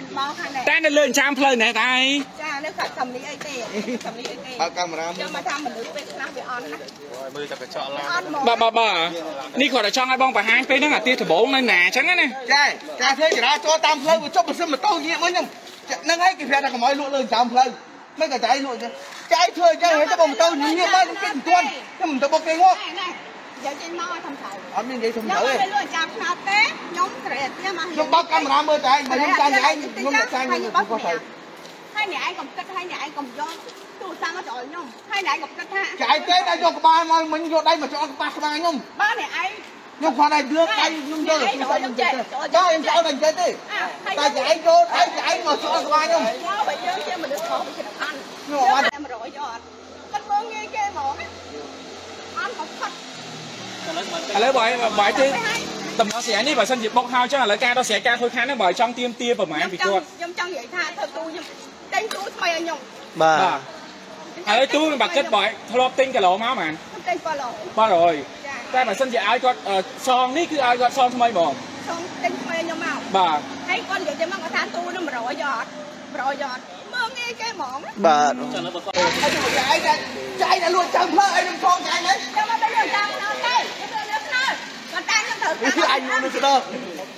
តែនៅលើចាំផ្លូវណែតែចានៅខាងកំនេះអីទេកំនេះអីទេបើកាមេរ៉ាចាំមកថាមនុស្សពេលខ្លះវាអន់ណាមើលតែកញ្ចក់ឡើងបាទនេះគាត់តែចង់ឲ្យបងបង្ហាញពេលហ្នឹងអាទីដំបងនៅណាអញ្ចឹងណាចាធ្វើចរាចរណ៍តាមផ្លូវវាចុះបើសិនម៉ូតូញាក់វិញហ្នឹងហើយគេប្រាប់ថាកុំឲ្យលក់លើចាំផ្លូវមិនក៏ចាយលក់ចឹងចាយធ្វើអញ្ចឹងហើយទៅបងម៉ូតូញាក់មកគេមិនទាន់ខ្ញុំមិនទៅបុកគេងក់យកចេញមកឲ្យធំថៅអត់មាននិយាយធំថៅទេខ្ញុំលក់ចាំផ្នត់ទេខ្ញុំត្រេះទៀតមកខ្ញុំបើកកាមេរ៉ាមើលតែឯងបើខ្ញុំចាញ់ឯងខ្ញុំចាញ់ខ្ញុំបោះទៅហើយអ្នកឯងកុំគិតហើយអ្នកឯងកុំយកទូរស័ព្ទមកចោលខ្ញុំហើយអ្នកឯងកុំគិតថាចាយទេតែយកក្បាលមកមិញយកដៃមកចោលក្បាលក្បាលខ្ញុំបាទអ្នកឯងខ្ញុំគាត់ឲ្យលើកដៃខ្ញុំយកខ្ញុំចេះបាទខ្ញុំចោលតែចេះទេតែចាយយកដៃចាយមកចោលក្បាលខ្ញុំបើយើងជាមនុស្សខុសវាអត់ខ្ញុំអត់100យកអត់គាត់មើលងាយគេហ្មងអត់គាត់ឥឡូវបាយទេតំណស្រាយនេះបើសិនជាបុកហៅចឹងឥឡូវការដោះស្រាយការខូចខាតហ្នឹងបើចង់ទៀមទាប្រហែលពីគាត់ខ្ញុំចង់និយាយថាធ្វើទូខ្ញុំទិញទូថ្មីឲ្យខ្ញុំបាទឥឡូវទូបើគិតបើធ្លាប់ទិញគីឡូមកហ្មងទិញ 800តែបើសិនជាឲ្យគាត់សងនេះគឺឲ្យគាត់សងថ្មីហ្មងសងទិញថ្មីឲ្យខ្ញុំមកបាទហើយគាត់និយាយទៅមកគាត់ថាទូនឹង100យកអត់100យកអត់មើលងាយគេហ្មងបាទចាំបើគាត់ចាយតែលួចចាំផ្លូវឲ្យខ្ញុំផងចាយហ្នឹងចាំមកទៅលួចចាំផ្លូវទេគាត់តែខ្ញុំត្រូវតាមអញនឹងស្ដឺ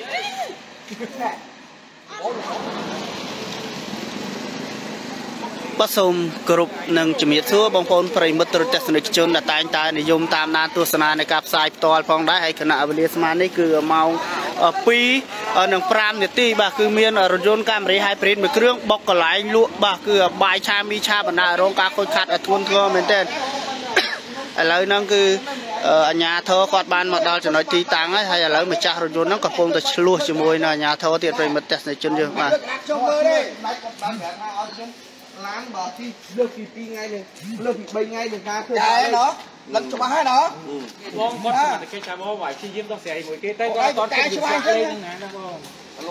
បាទសូមគោរពនិងជំរាបសួរបងប្អូនប្រិយមិត្តទស្សនិកជនដែលតែងតែនិយមតាមដានទស្សនានៃការផ្សាយផ្ទាល់ផងដែរហើយគណៈវេលាស្មើនេះគឺម៉ោង2:05នាទីបាទគឺមានរថយន្តកាមេរ៉ា Hybrid មួយគ្រឿងបុកកន្លែងលក់បាទគឺបាយឆាមីឆាបណ្ដារងការខូចខាតឲ្យធ្ងន់ធ្ងរមែនទែនឥឡូវហ្នឹងគឺអាជ្ញាធរគាត់បានមកដល់ចំណុចទីតាំងហើយឥឡូវម្ចាស់រថយន្តហ្នឹងកំពុងតែឆ្លោះជាមួយនឹងអាជ្ញាធរទៀតប្រិយមិត្តទស្សនិកជនយើងបាទចុះមើលទេបាច់គាត់បានប្រាប់ថាឲ្យខ្ញុំឡានបើទីលើកពី2ថ្ងៃនេះលើកពី3ថ្ងៃនឹងការធ្វើតែណោះលឹកច្បាស់ហើយណោះបងគាត់តែគេចាំមកវាព្យាយាមដោះស្រាយមួយគេតែគាត់តែច្បាស់ទេហ្នឹងណាបងលង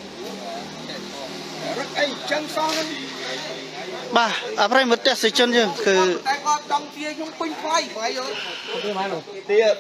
រត់អីចឹងសោះហ្នឹងបាទប្រិយមិត្តទស្សនិកជនយើងគឺតែគាត់ចង់ទាខ្ញុំពេញថ្លៃបាយអើយទៅមកនោះទាឥ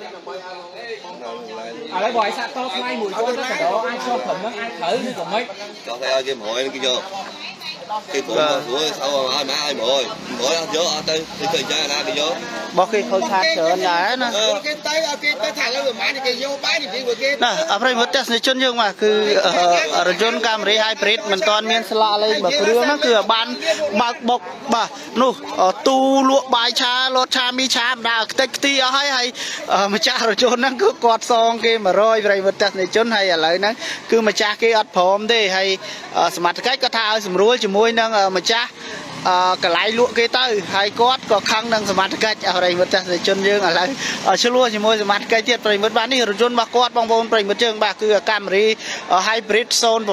ឡូវបើឲ្យសាក់តថ្លៃមួយគាត់ទៅកដោអាចចូលព្រមនឹងអាចត្រូវឬក៏មិនចង់ឲ្យគេ100គេយកគេព្រមស្រួលសៅឲ្យម៉ាឲ្យ100អត់យកអត់ទៅគេចាណាគេយកបោះគេខូចខាតច្រើនដែរណាគេទៅឲ្យគេទៅថាលើប្រហែលគេយកបាយនិយាយគេណាប្រិយមិត្តទស្សនិកជនយើងបាទគឺរថយន្តកាមេរ៉ា Hybrid មិនទាន់មានស្លាកលេខបើគ្រឿងហ្នឹងគឺបានបើកបុកបាទនោះទូលក់បាយឆាលត់ឆាមីឆាម្ដងខ្ទេចខ្ទីអស់ហើយម្ចាស់រថយន្តហ្នឹងគឺគាត់សងគេ100ប្រិយមិត្តទស្សនិកជនហើយឥឡូវហ្នឹងគឺម្ចាស់គេអត់ព្រមទេហើយសមត្ថកិច្ចគាត់ថាឲ្យសម្រួលជាមួយនឹងម្ចាស់កន្លែងលក់គេទៅហើយគាត់ក៏ខឹងនឹងសមត្ថកិច្ចប្រិយមិត្តទស្សនិកជនយើងឥឡូវឆ្លោះជាមួយសមត្ថកិច្ចទៀតប្រិយមិត្តបាទនេះរថយន្តរបស់គាត់បងប្អូនប្រិយមិត្តយើងបាទគឺកាមេរ៉ា Hybrid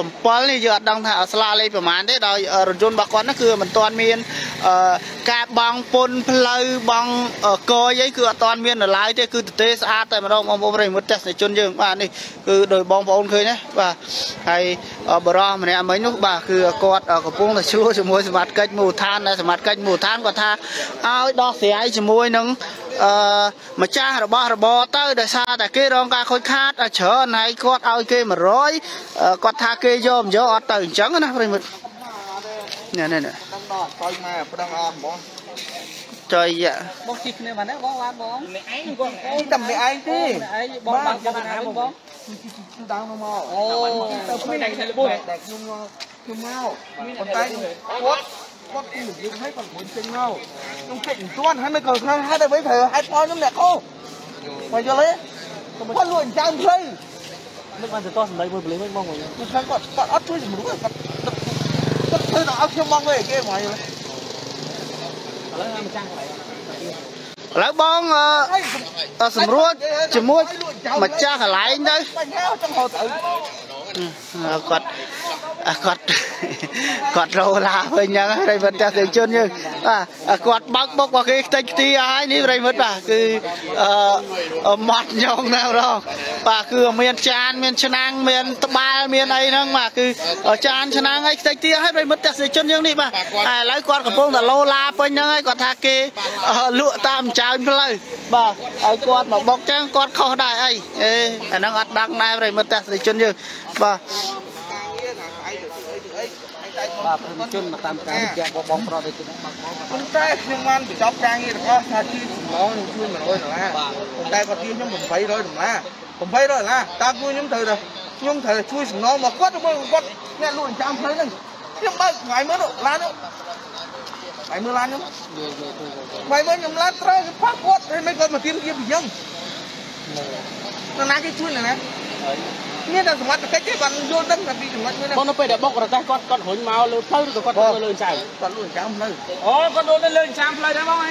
07នេះយើងអត់ដឹងថាស្លាកលេខប្រហែលទេដោយរថយន្តរបស់គាត់នោះគឺមិនទាន់មានការបង់ពន្ធផ្លូវបង់កយអីគឺអត់ទាន់មាននៅឡើយទេគឺទទេស្អាតតែម្ដងបងប្អូនប្រិយមិត្តទស្សនិកជនយើងបាទនេះគឺដោយបងប្អូនឃើញណាបាទហើយបរិះម្នាក់មិញនោះបាទគឺគាត់កំពុងតែឆ្លោះជាមួយសមត្ថកិច្ចមូលដ្ឋានដែលសមត្ថកិច្ចមូលដ្ឋានគាត់ថាឲ្យដោះស្រាយជាមួយនឹងម្ចាស់របស់របរទៅដោយសារតែគេរងការខូចខាតច្រើនហើយគាត់ឲ្យគេ100គាត់ថាគេយកមិនយកអត់ទៅអញ្ចឹងណាប្រិមិត្តនេះដឹងដល់តើមកប្រឹងអស់ហ្មងចុយបងជីគ្នាបានបងបានបងអ្នកឯងបងតែម្នាក់ឯងទេឯងបងបានយកណាបងដើមមកអូទៅផ្នែកនេះលួយតែខ្ញុំមកប៉ុន្តែគាត់គឺនិយាយឲ្យគាត់មិនចេញមកខ្ញុំគិតមិនទាន់ហើយមិនក៏ខាងហេតុតែវិញត្រូវហេតុផលខ្ញុំអ្នកខុសមកយល់ទេគាត់លួចចាំផ្លូវនឹកបានទៅតសម្ដីមួយប្លេងវិញបងខ្ញុំគាត់អត់ជួយជំនួសគាត់ធ្វើតែឲ្យខ្ញុំមកវិញគេមកយល់ទេឥឡូវម្ចាស់កន្លែងឥឡូវបងសម្រួលជាមួយម្ចាស់កន្លែងទៅបញ្ហាចង់ហៅទៅគាត់រោឡាវិញហ្នឹងប្រិមិត្តចាស់ទាំងជនយើងបាទគាត់បើកបុករបស់គេខ្ទេចខ្ទីហើយនេះប្រិមិត្តបាទគឺម៉ត់ញងណាស់រងបាទគឺមានចានមានឆ្នាំងមានត្បាល់មានអីហ្នឹងបាទគឺចានឆ្នាំងអីខ្ទេចខ្ទីហើយប្រិមិត្តចាស់ទាំងជនយើងនេះបាទឥឡូវគាត់កំពុងតែលោឡាពេញហ្នឹងហើយគាត់ថាគេលក់តាមចៅផ្លូវបាទឲ្យគាត់មកបុកចឹងគាត់ខុសដែរអីអាហ្នឹងអត់ដឹងដែរប្រិមិត្តចាស់ទាំងជនយើងបាទជនមកតាមការជាបងប្រុសទៅប៉ុន្តែខ្ញុំបានបញ្ចប់ការងាររបស់ថាជាសំឡងនឹងជួយ$100ប៉ុន្តែគាត់ទាខ្ញុំ$800$800តើខ្ញុំត្រូវជួយសំណងមកគាត់ទៅគាត់អ្នកលក់ចាំផ្លូវហ្នឹងខ្ញុំបើកថ្ងៃមើលឡានហើយមើលឡានខ្ញុំថ្ងៃមើលខ្ញុំឡានត្រូវផាត់គាត់ហើយមិនគាត់មកទៀមជាពីយើងណាគេជួយណាមានតែសមត្ថកិច្ចទេបានយល់ដឹងតែពីចំណុចមួយហ្នឹងបងនៅពេលដែលបុករទេះគាត់រុញមកលើផ្លូវឬក៏គាត់ទៅលើចាំគាត់លួចចាំផ្លូវអូគាត់លួចទៅលើចាំផ្លូវដែរបងអី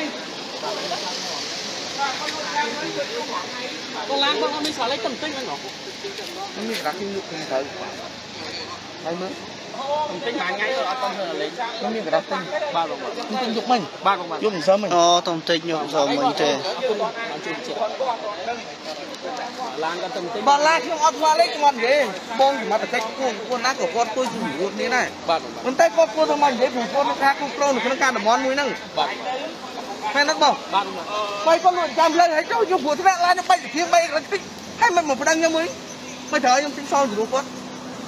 កន្លងបងអត់មានស្រឡេចទៅបន្តិចហ្នឹងហ៎មានដាក់ខ្ញុំយកខ្ញុំត្រូវហើយមើលខ្ញុំទិញមួយថ្ងៃអត់ទៅលេងខ្ញុំមានក្រដាសទិញបាទបងខ្ញុំទិញយកមិញបាទបងយកមិនសើមិញអូតោះទិញយកមិនសើមិញទេបានជួយជាឡានក៏ទៅទិញបាទឡានខ្ញុំអត់ស្គាល់លេខគាត់និយាយបងសមត្ថកិច្ចពួកណាក៏គាត់ជួយសម្រួលគ្នាដែរបាទប៉ុន្តែគាត់គួរទៅមកនិយាយពីគាត់ថាគ្រប់គ្រងនៅក្នុងការតំបន់មួយហ្នឹងបាទមែនទេបងបាទបើគាត់លួចចាំលើហើយចូលយកព្រោះថ្នាក់ឡានខ្ញុំបាច់ទៅធៀប3រតិចហើយមិនមកប្តឹងខ្ញុំមួយមិនត្រូវខ្ញុំទិញសងស្រួលគាត់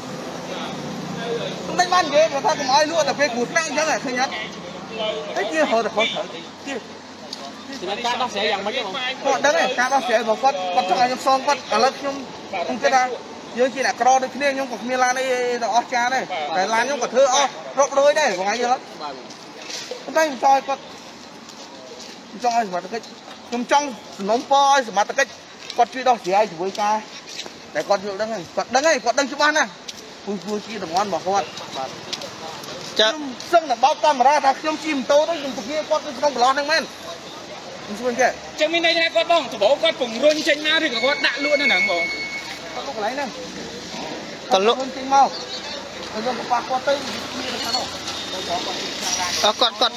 មិនបាននិយាយថាកុំឲ្យលក់តែពេលគ្រូថ្នាក់អញ្ចឹងឃើញអត់ហើយជាហៅតែគាត់ត្រូវជាការដោះស្រាយយ៉ាងម៉េចទេបងគាត់ដឹងទេការដោះស្រាយរបស់គាត់ចង់ឲ្យខ្ញុំសងគាត់ឥឡូវខ្ញុំគិតថាយើងជាអ្នកក្រដូចគ្នាខ្ញុំក៏គ្មានឡានអីទៅអស់ចាដែរតែឡានខ្ញុំក៏ធ្វើអស់រាប់រយដែរបងឯងយល់អត់តែខ្ញុំចង់ឲ្យគាត់ចង់ឲ្យសមត្ថកិច្ចខ្ញុំចង់សំណុំពរឲ្យសមត្ថកិច្ចគាត់ជួយដោះស្រាយជាមួយការតែគាត់យល់ដឹងហើយគាត់ដឹងច្បាស់ណាស់ព្រោះជាតំបន់របស់គាត់បាទខ្ញុំសឹងតែបោកកាមេរ៉ាថាខ្ញុំជិះម៉ូតូទៅខ្ញុំទៅគ្នាគាត់ទៅក្នុងប្រឡោះហ្នឹងមែនខ្ញុំស្គាល់ទេចឹងមានន័យថាគាត់បងដំបូងគាត់ពង្រុញចេញមកឬក៏គាត់ដាក់លក់នៅហ្នឹងបងគាត់លក់កន្លែងហ្នឹងគាត់លក់ចេញមកហើយខ្ញុំប៉ះគាត់ទៅមានតែនោះគាត់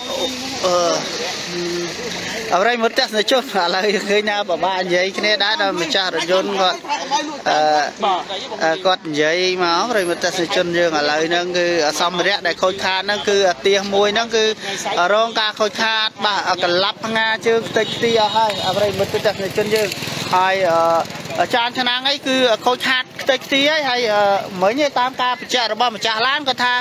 អរិយមុតទេសនិជនឥឡូវឃើញណាបបានិយាយគ្នាដែរដល់ម្ចាស់រថយន្តគាត់និយាយមកអរិយមុតទេសនិជនយើងឥឡូវហ្នឹងគឺសម្ភារៈដែលខូចខាតហ្នឹងគឺអាទិះមួយហ្នឹងគឺរងការខូចខាតបាទកន្លាប់ផ្ងាជើងតិចទីអស់ហើយអរិយមុតទេសនិជនយើងហើយចានឆ្នាំងអីគឺខូចខាតតិចទីហើយមិញតាមការបញ្ជាក់របស់ម្ចាស់ឡានគាត់ថា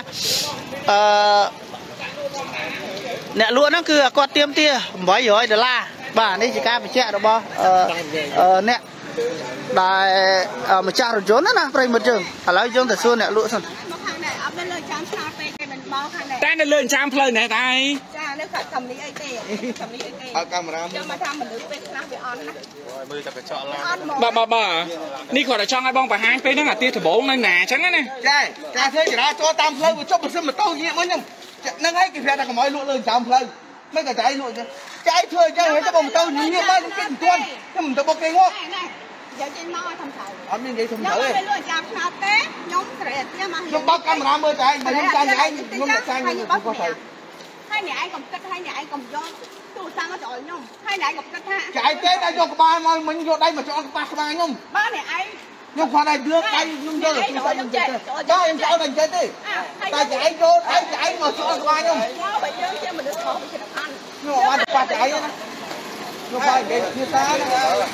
អ្នកលក់ហ្នឹងគឺគាត់ទៀមទា$800បាទនេះជាការបញ្ជាក់របស់អ្នកដែលម្ចាស់រថយន្តណាប្រិមិត្តយើងឥឡូវយើងទៅសួរអ្នកលក់សិនអត់នៅលើចាំឆ្លាតពេកគេមិនមកខាងនេះតែនៅលើចាំផ្លូវនេះតែចានៅខាងកំនេះអីទេកំនេះអីទេអត់កាមេរ៉ាចាំមកថាមនុស្សពេលខ្លះវាអន់ណាមើលតែកញ្ចក់ឡានបាទនេះគាត់តែចង់ឲ្យបងបង្ហាញពេលហ្នឹងអាទិះដំបងនៅណាអញ្ចឹងណាចាការធ្វើចរាចរណ៍តាមផ្លូវវាចុះបើសិនម៉ូតូងាកមកខ្ញុំហ្នឹងហើយគេប្រាប់ថាកុំឲ្យលក់លើចាំផ្លូវមិនក៏ចៃលក់ចៃធ្វើអញ្ចឹងហើយទៅបងម៉ូតូងាកមកខ្ញុំគិតមិនទាន់ខ្ញុំមិនទៅបុកគេងាប់យកចេញមកឲ្យធំត្រូវអត់មាននិយាយធំត្រូវទេខ្ញុំមិនលក់ចាំឆ្នោតទេខ្ញុំត្រេះទៀតមកខ្ញុំបើកកាមេរ៉ាមើលតែឯងខ្ញុំចាញ់ឯងខ្ញុំចាញ់ខ្ញុំគាត់ទៅហើយអ្នកឯងកុំគិតហើយអ្នកឯងកុំយកទូរស័ព្ទមកចោលខ្ញុំហើយអ្នកឯងកុំគិតថាចៃទេតែយកក្បាលមកមិញយកដៃមកចោលក្បាលខ្ញុំបាទអ្នកឯងខ្ញុំគាត់ឲ្យលើកដៃខ្ញុំយកទូរស័ព្ទខ្ញុំចេះបាទខ្ញុំចោលតែចេះទេតែចៃយកដៃចៃមកចោលក្បាលខ្ញុំបើយើងជាមនុស្សខុសវាចិត្តអន់ខ្ញុំអត់បាត់ចៃណាខ្ញុំបាយនិយាយភាសាណា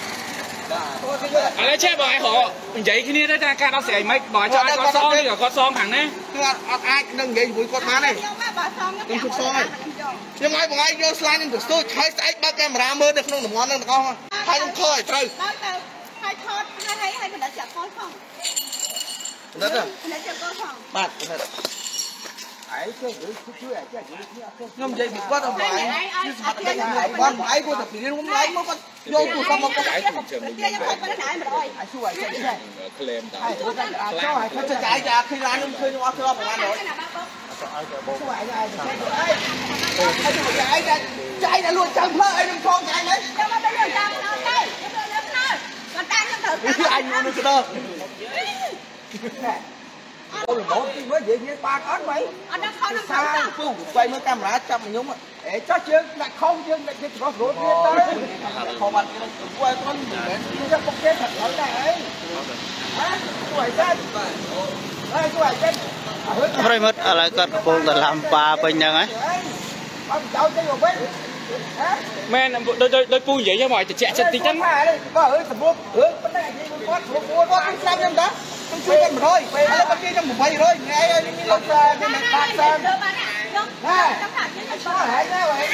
ឥឡូវចេះបងឯងហៅនិយាយគ្នាទៅថាការដោះស្រាយមិនបើចង់ឲ្យគាត់សងឬក៏គាត់សងខាងណាគឺអត់អាចនឹងនិយាយជាមួយគាត់បានទេខ្ញុំបើសងខ្ញុំសងខ្ញុំឲ្យបងឯងយកស្លាយនឹងទៅស្ទូចហើយស្អែកបើកកាមេរ៉ាមើលនៅក្នុងតំបន់ហ្នឹងទាំងអស់ហើយខ្ញុំខលឲ្យត្រូវហើយថតហើយបណ្ដាចាក់កលផងបណ្ដាចាក់កលផងបាទបណ្ដាឯងជួយអាចខ្ញុំនិយាយពីគាត់ឲ្យបងឯងគឺស្មាត់តែគាត់បងឯងគាត់ទៅពីរួមឡើងមកគាត់យកទូរស័ព្ទមកគាត់ខ្ញុំគាត់ប៉ុណ្ណា100អាជួយឲ្យចេះក្លែមតាមគាត់ចោលឲ្យគាត់ចាយចាឃើញឡានខ្ញុំឃើញខ្ញុំអត់ធ្លាប់ប្រហែល100ជួយឲ្យបងជួយឲ្យចាយតែលួចចាំផ្លូវឲ្យខ្ញុំផងចាយហ្នឹងខ្ញុំមកទៅលួចចាំផ្លូវទៅខ្ញុំទៅលើផ្លូវគាត់តែខ្ញុំត្រូវអញមកទៅដល់អូលម៉ូទីមើលនិយាយគ្នាបាក់អត់មិនអត់ដល់ខំនឹងខំទៅពូស្វែងមើលកាមេរ៉ាចាប់ខ្ញុំអេចោះជើងដាក់ខំយើងដាក់គេត្រោះរួចទៀតទៅខំបាត់ខ្ញុំពួកឲ្យគាត់មិនមែនយកពុកគេថាអត់ដែរអីហ៎ជួយចេះហើយជួយចេះប្រិមិត្តឥឡូវគាត់កំពុងតែឡាំប៉ាពេញហ្នឹងហើយអត់ចោលទៅវិញមែនដូចពូនិយាយមកឲ្យតិចចិត្តតិចហ្នឹងបាទអើសម្រួលរឿងប៉ុណ្ណេះនិយាយគាត់ស្រួលគាត់ស្ដាប់ខ្ញុំតាต้องช่วยกันร้อยแล้วเมื่อกี้ยังหมุนไปร้อยไงมีรถแซงนี่มันขาดแซงน่าช่วยหายแน่เลย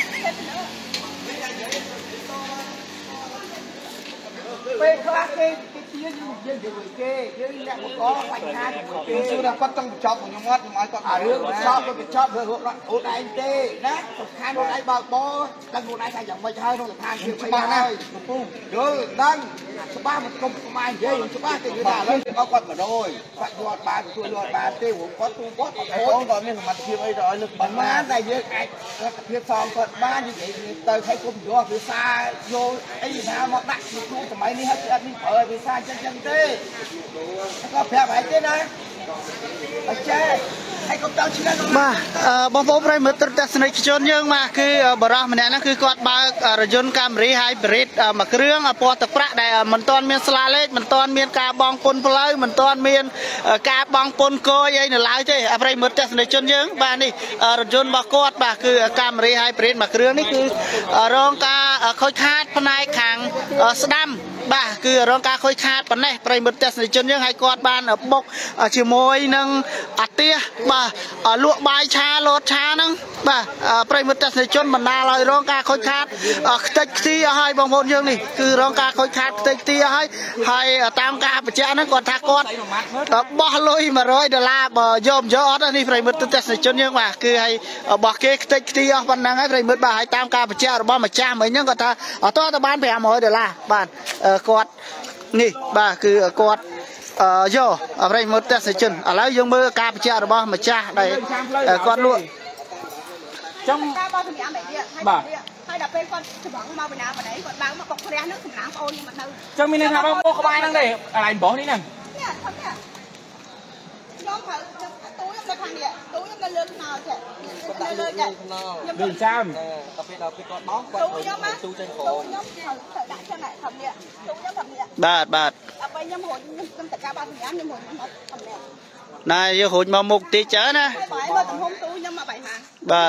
เป็นคลาสเกย์ที่ยืนอยู่เกย์ยืนแหลกก็ไปงานเกย์สุดาก็ต้องชอบของยมวัดยมวัดก็เรื่องชอบก็ชอบเรื่องรถโอ้ได้เต้นะทางรถไอ้บ่าวโบตั้งรถไอ้ใครอย่างไม่ใช่รถทางคือไม่ได้เดี๋ยวดังชาวบ้านมันกลมประมาณเยอะชาวบ้านจะยืนด่าแล้วเขาก็มาโดยปัดยอดบานตัวยอดบานเต้หัวก็ตู้ก็ไอ้ของตอนนี้มันเทียบไอ้ดอยลึกมันมาได้เยอะไอ้แล้วเทียบซองก็บ้านอยู่ไหนเตยใครกลมยอดคือซาโยไอ้น้ำมาดักดูสมัยนี้ฮะอันนี้เปิดไปซาจังเต้ก็แพ้ไปเต้นะไอ้เจ้ให้กบเจ้าชิ้นนั้นมาบางคนไปมือตรวจสนิทชนยังมาคือบรามเนี่ยนั่นคือกอดบารยนต์การรีไฮบริดมาเครื่องปอตะประได้มันตอนมีสลาเล็กมันตอนมีการบองปนเพลย์มันตอนมีการบองปนโกยเนี่ยหลายเจ้ไปมือตรวจสนิทชนยังบ้านนี่รถยนต์บากอดมาคือการรีไฮบริดมาเครื่องนี่คือรองการคอยคาดพนัยขังสดัมบ้าคือรองการคอยคาดปนเนี่ยไปมือตรวจสนิทชนยังให้กอดบ้านบกชิมวยนังอัดเตี้ยบ้าลวกใบชาโลดชานังบ้าไปมือตรวจสนิทชนบรรดาลอยรองการคอยคาดติดที่ให้บางคนยังนี่คือรองการคอยคาดติดที่ให้ตามการประเจ้านั้นก่อนทักก่อนบ่ลอยมา$100บ่ยอมยอดอันนี้ไปมือตรวจสนิทชนยังว่าคือให้บอกเกติดที่บรรดาให้ไปมือบ่าให้ตามการประเจ้าบ่มาจ้าเหมือนยังก็ท่าตัวตะบ้าน$500บ้านกอดนี่บ้าคือกอดโย่อะไรมือแต่สิจุนอะไรยังมือกาบเจ้าบ้ามาจ้าได้กอดล้วนจังบ่ให้ดับเป็นคนฉบังมาไปน้ำมาไหนกดบางมาปกแรงนึกถึงน้ำโอนมันเท่าจังมีในทางเราโม่ขบายนั่งได้อะไรบอกนี่นั่นเนี่ยทำเนี่ยน้องเขาตู้ยังมาทางเนี่ยตู้ยังมาเลือกนาวแค่เลยแค่เดินจ้ำตู้ยังมาตู้ยังเขาได้แค่ไหนทำเนี่ยตู้ยังทำเนี่ยบาทเอาไปยังหดยังแต่การบ้านยังหดทำเนี่ยนายจะหุ่นมามุกตีเจ้านะมาถึงห้องตู้ยังมาใบหางบ้า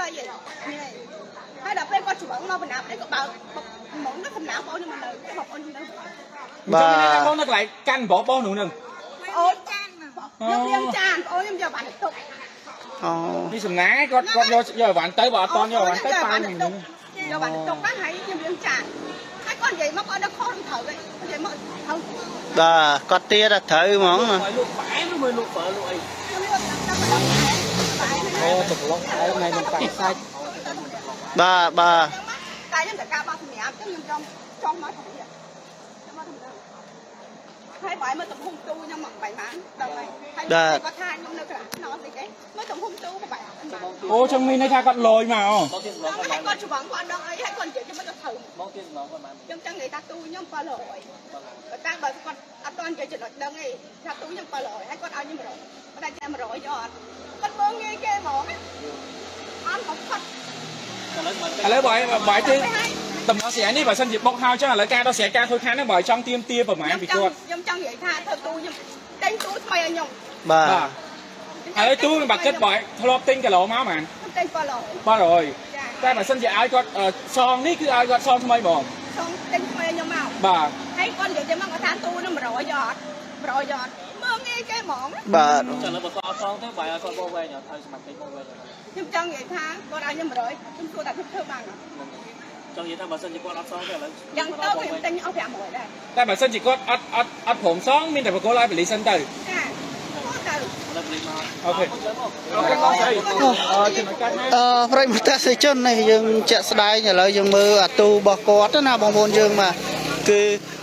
ให้ดับเป็นก็ฉบังมาเป็นน้ำได้ก็เบาหมุนnó thành não bao nhiêu mà lời cái bọc ôn như bà con nó lại canh bỏ bao nữa nè ôn nhâm chan ôn nhâm giờ bạn tục đi sầm ná con giờ bạn tới bà con giờ bạn tới tay mình giờ bạn tục bác hãy nhâm chan hai con vậy mà con nó khó thở vậy vậy mà không bà con tia là thở món mà luộc phải nó mới luộc phở luộc ô tục lắm cái này mình phải sai bà cái nhân cả ba thằng nhám chứ trong nói không vậy hai bảy mới tụm hung tu nhưng mà bảy mán đầu này hai có thai không được nó gì cái mới tụm hung tu mà bảy ô trong mình hay tha con lồi mà hai con chụp bóng con đâu ấy hai con chỉ cho mới được thử trong người ta tu nhưng qua lồi người ta bởi con ăn con chỉ được đâu ấy ta tu nhưng qua lồi hai con ăn nhưng mà rồi ở đây em rồi giọt con mơ nghe kê mỏ ăn không phật lấy bởi chứ tầm nó sẽ đi vào sân dịp bốc hao chắc là lấy ca nó sẽ ca thôi khá nó bởi trong tiêm tia vào máy bị chuột trong vậy tha thôi tu nhưng đánh tu mày anh nhung bà lấy tu bà kết bởi thô tinh cái lỗ máu mà ba rồi ta mà sân dịp ai con son ní cứ ai con son mày bò son tinh mày nhung màu bà hay con vậy chứ mà than tu nó mà rồi giọt mơ nghe cái mỏng bà chẳng lẽ bà son thế bài con vô về nhở thay mặt cái vô về nhưng trong vậy tha con ai nhưng mà rồi chúng tôi đã thức bằng trong vậy ta bà sân chỉ con ấp son thế là ยังต้องเป็นตั้งเอาแผลหมดได้แต่bà sân chỉ con ấpผมซ้องมีแต่bà cô lại bị lý sân từ ok rồi một ta sẽ chân này dừng chạy slide nhà lợi dừng mưa tu bò cọt đó nào bông bồn dừng mà cứ